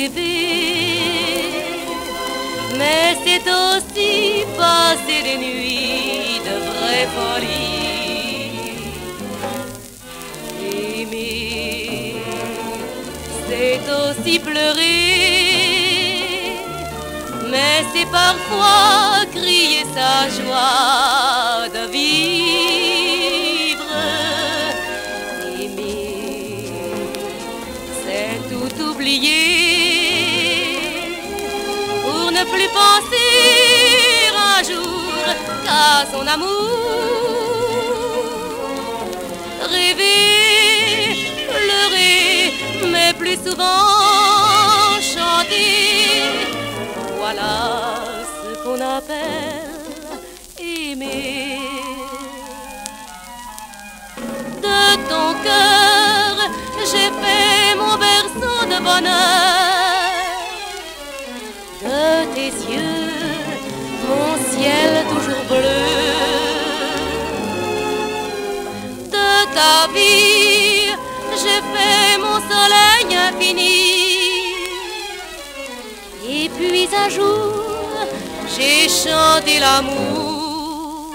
rêver, mais c'est aussi passer des nuits de vraie folie. Aimer, c'est aussi pleurer, mais c'est parfois crier sa joie de vivre. Aimer, c'est tout oublier pour ne plus penser un jour qu'à son amour. Rêver, pleurer, mais plus souvent chanter, voilà ce qu'on appelle aimer. De ton cœur, j'ai fait mon berceau de bonheur. De tes yeux, mon ciel toujours bleu. De ta vie, j'ai fait mon soleil infini. Et puis un jour, j'ai chanté l'amour.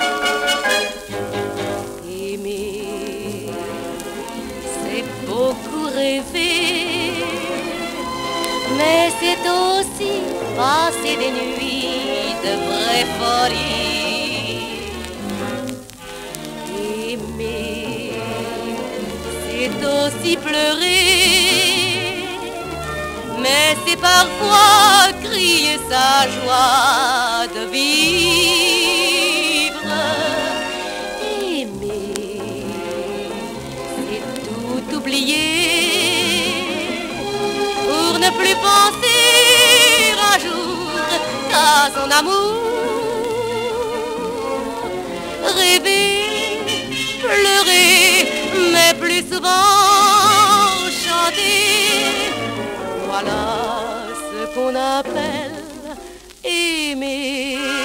Aimer, c'est beaucoup rêver, mais c'est aussi passer des nuits de vraie folie. Aimer, c'est aussi pleurer, mais c'est parfois crier sa joie de vivre. Aimer, c'est tout oublier pour ne plus penser un jour qu'à son amour. Rêver, pleurer, mais plus souvent chanter, voilà ce qu'on appelle aimer.